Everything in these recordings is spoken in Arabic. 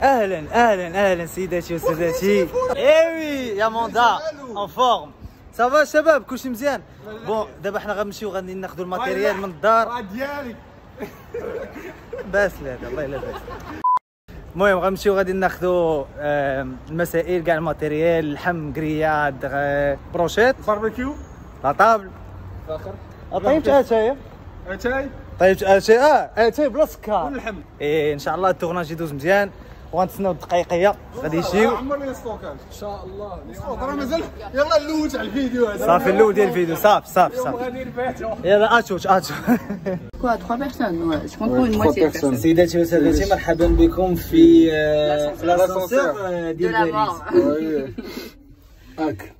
اهلا اهلا اهلا سيداتي وسادتي. ايوي يا موندا اون فورم صافا شباب كلشي مزيان. بون دابا حنا غنمشيو غادي ناخذوا الماتيريال من الدار ديالك باس هذا الله الا باس. المهم غنمشيو غادي ناخذوا المسائل كاع الماتيريال اللحم كرياد بروشيت باربيكيو لا طابل اخر طيبت اتاي اتاي طيبت اتاي اتاي بلا سكر واللحم. ان شاء الله التورناج يدوز مزيان وغنتسناو الدقيقيه غادي يجيو. عمرنا الستوكاج ان شاء الله. الستوك راه مازال. يلا نلوج على الفيديو هذا صافي اللول ديال الفيديو صافي غادي نباتو. يلا اتشوش Quoi, 3 personnes? Ouais, je compte pour une moitié de personnes. سيداتي وسادتي مرحبا بكم في لاسانسور De ديال la باريس. mort. هاك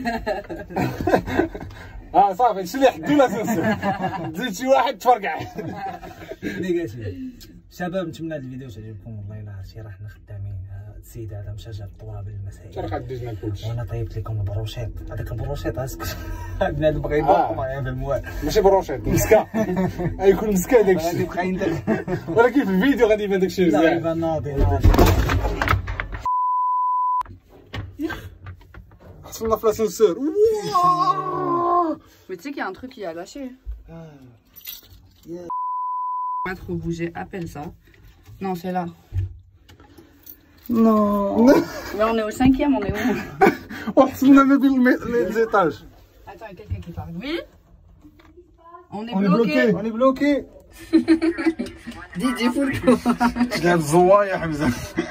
صافي هادشي اللي حدو لاسانسور. تزيد شي واحد تفرقع. شباب نتمنى هذا الفيديو تعجبكم والله الا عرفتي راه حنا خدامين. السيد هذا مشى جاب الطوابل المسائل شرح دوزنا كلشي وانا طيبت لكم البروشيط. هذاك البروشيط اسكت بنادم بغى يبوق ما يفهم والو. ماشي بروشيط مسكه. غيكون مسكه داكشي غادي يبقى يندق ولكن في الفيديو غادي يبان داكشي لا مزيان. يبان ناضي حصلنا في لاسانسور. Mais tu sais qu'il y a un truc qui a lâché. Pas trop bouger, appelle ça. Non, c'est là. Non. Mais on est au 5e, on est où? وحصلنا ما بين لي زيتاج. Attends, il y a quelqu'un qui parle. Oui? On est On est bloqué. bloqué. On est bloqué. Didier Foulco. شنو الزوايا حمزه.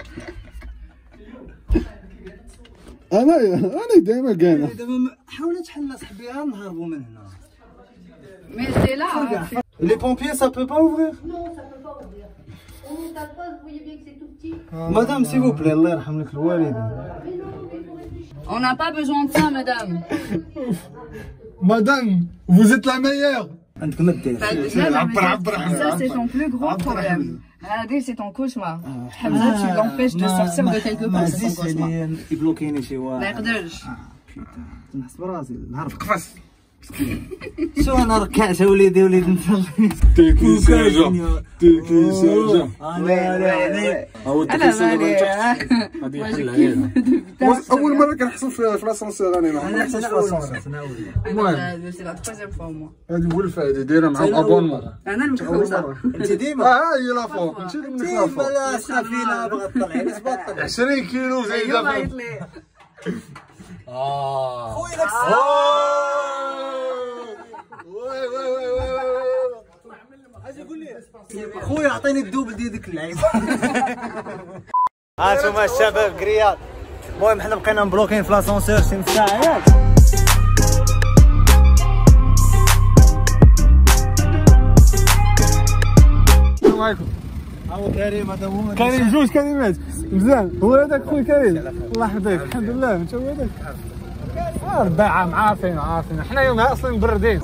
انا دائما كاينه. دابا حاول تحل صاحبي نهربوا من هنا. Mais c'est là. Hein. Les pompiers ça peut pas ouvrir? Non, ça peut pas ouvrir. On ouvre ta porte, vous voyez bien que c'est tout petit. Madame s'il vous plaît الله يرحم لك الوالدين. Mais non, mais il faut réfléchir. On n'a pas besoin de ça, madame. Madame, vous êtes la meilleure. عندك ما دير. Ça, c'est ton plus gros problème. Regardez, c'est ton cauchemar. Hamza, tu l'empêches de sortir de quelque part, c'est ton cauchemar. يبلوكيني شي ما واحد. يقدرش. نحس براسي نهار قفص. شو انا ركعت وليدي وليد نصلي. تيكي ساجة. تيكي ساجة. لا هو تيكي ساجة. غادي يحل أول مرة كنحصل في لاسانسور أنا ما انا حصلتش حتى في لاسانسور. المهم c'est la 3e fois moi. هذه ولفة هذه دايرة مع الأبونمون. انا المتخوفه. انت ديما هي لافوق انت اللي منك لافوق. لا سخافينا بغا تطلعي بس بطل 20 كيلو زايدة في خويا داك وي وي وي وي اجي قول لي خويا عطيني الدوبل ديال ديك اللعيبه. ها انتوما الشباب كريات. المهم حنا بقينا مبلوكين في لاسانسور شي نص ساعه ياك. السلام عليكم. هاو كريم هذا هو كريم جوج كلمات مزيان. هو هذاك خويا كريم الله يحفظك. الحمد لله انت هو هذاك. ربي عام عارفين حنا يوم اصلا مبردين.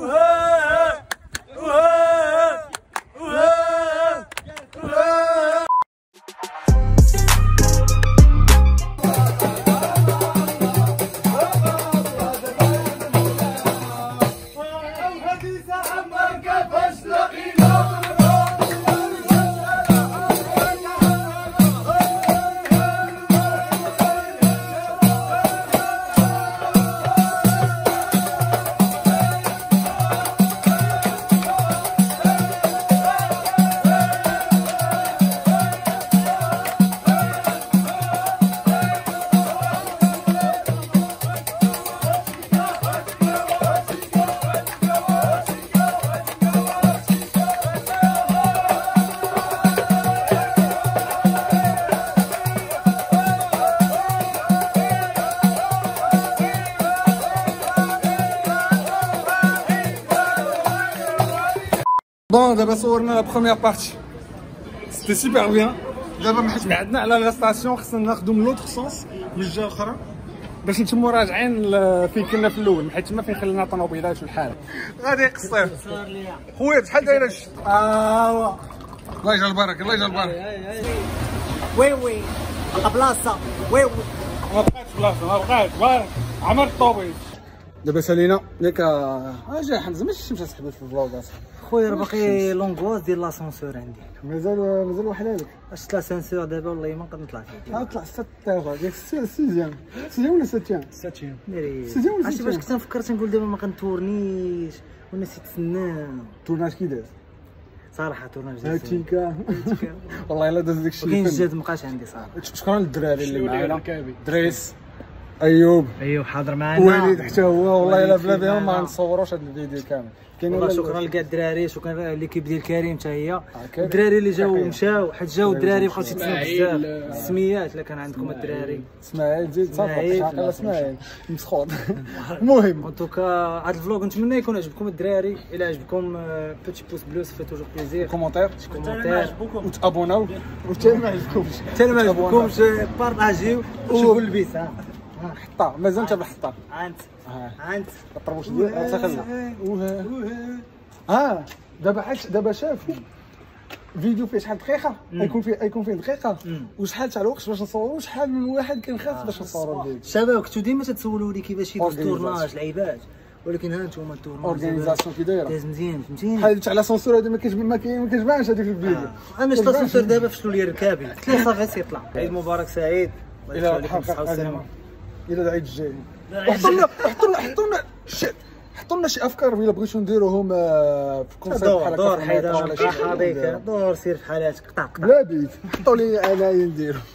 بون دابا صورنا لا بروميير بارتي سيتي سوبر بيان. دابا ما حيت بعدنا على لا ستاسيون خصنا ناخذو من لوطخ سونس من الجهه الاخرى باش نتمو راجعين فين كنا في الاول حيت تما فين خلينا طوموبيلات والحال غادي يقصر. خويا شحال دايره الشتا؟ الله يجعل البركه الله يجعل البركه. وي بلاصه وي ما بقاتش بلاصه ما بقاتش عمر الطوبيل. دابا سالينا ياك جا حمزه ماشي مشى تحبس في الفلوغات. خويا راه باقي لونغواز ديال لاسونسور عندي. مازال واحد هذاك. اش لاسونسور دابا والله ما نقدر نطلع فيه. طلع 6 ديك 6 ولا 7 ناري سيتيام ولا عرفتي فاش سيتيام؟ كنت نفكر تنقول دابا ما كنتورنيش ونسيت الفنان. تورناج كي داز صراحه تورناج هادشي كان والله الا داز داك الشيء. ولكن الجهد مابقاش عندي صراحه. شكرا للدراري اللي معانا دريس ايوب ايوب حاضر معنا وليد حتى هو والله الا بلا بهم ما نصوروش هذا الفيديو كامل. كاين والله شكرا لكاع الدراري شكرا ليكيب ديال كريم حتى هي كريم. الدراري اللي جاو ومشاو حيت جاو الدراري بقاو تيتسناو بزاف السميات الا كان عندكم الدراري اسماعيل زيد صافي إسماعيل. عاقل اسماعيل مسخوط. المهم ان توكا هذا الفلوق نتمنى يكون عجبكم الدراري الا عجبكم بوتي بوس بلو سي توجور بليزير كومونتير كومونتير وتابوناو وتا ما عجبكمش حتى ما عجبكمش بارطاجيو وشوفوا البيس ها حطه مازال انت بالحطه انت الطربوش ديال تخلى دابا شافوا فيديو فيه شحال دقيقه يكون فيه دقيقه وشحال تاع الوقت باش نصوروا وشحال من واحد كنخاف باش نصوروا الفيديو. الشباب كنتو ديما تتسولوا لي كيفاش يدوز التورناج العيبات ولكن ها انتم التورناج اورغانيزاسيون كي دايره داز مزيان فهمتيني بحال تاع لاسونسور هذا ما كيجمعش هذيك الفيديو. انا شفت لاسونسور دابا فشلوا لي ركابي قلت له صافي سيطلع عيد مبارك سعيد الى الى العيد الجاي حطوا لنا شي افكار الا بغيتو نديروهم في كونسيبت بحال هكا دور حيدر حديقه دور سير في حالاتك قطع لا بيت حطوا لي انا نديرو